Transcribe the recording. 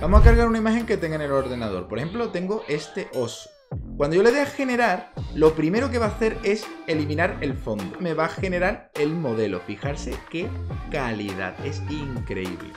Vamos a cargar una imagen que tenga en el ordenador. Por ejemplo, tengo este oso. Cuando yo le dé a generar, lo primero que va a hacer es eliminar el fondo. Me va a generar el modelo. Fijarse qué calidad, es increíble.